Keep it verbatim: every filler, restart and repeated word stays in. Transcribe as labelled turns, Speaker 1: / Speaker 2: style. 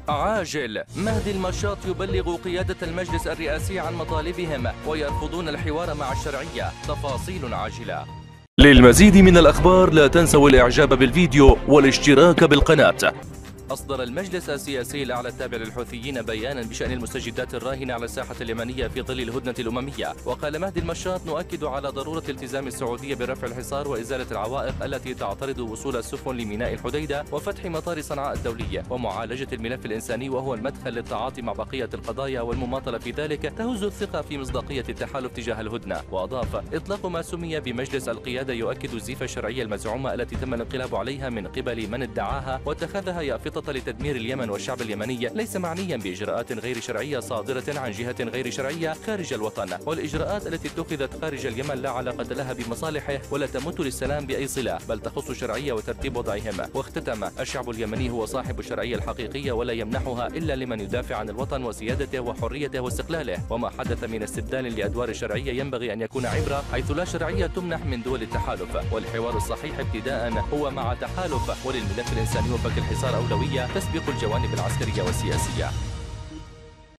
Speaker 1: عاجل. مهدي المشاط يبلغ قيادة المجلس الرئاسي عن مطالبهم ويرفضون الحوار مع الشرعية. تفاصيل عاجلة. للمزيد من الأخبار لا تنسوا الإعجاب بالفيديو والاشتراك بالقناة. أصدر المجلس السياسي الأعلى التابع للحوثيين بيانا بشأن المستجدات الراهنة على الساحة اليمنية في ظل الهدنة الأممية. وقال مهدي المشاط: نؤكد على ضرورة التزام السعودية برفع الحصار وإزالة العوائق التي تعترض وصول السفن لميناء الحديدة وفتح مطار صنعاء الدولي ومعالجة الملف الإنساني، وهو المدخل للتعاطي مع بقية القضايا، والمماطلة في ذلك تهز الثقة في مصداقية التحالف تجاه الهدنة. وأضاف: إطلاق ما سمي بمجلس القيادة يؤكد الزيف الشرعية المزعومة التي تم الانقلاب عليها من قبل من ادعاها واتخذها يافطة لتدمير اليمن والشعب اليمني، ليس معنيا بإجراءات غير شرعية صادرة عن جهة غير شرعية خارج الوطن. والإجراءات التي اتخذت خارج اليمن لا علاقة لها بمصالحه ولا تمت للسلام بأي صلة، بل تخص الشرعية وترتيب وضعهم. واختتم: الشعب اليمني هو صاحب الشرعية الحقيقية ولا يمنحها إلا لمن يدافع عن الوطن وسيادته وحريته واستقلاله. وما حدث من استبدال لأدوار الشرعية ينبغي أن يكون عبرة، حيث لا شرعية تمنح من دول التحالف. والحوار الصحيح ابتداء هو مع تحالف، وللملف الإنساني وفك الحصار أولوية تسبق الجوانب العسكرية والسياسية.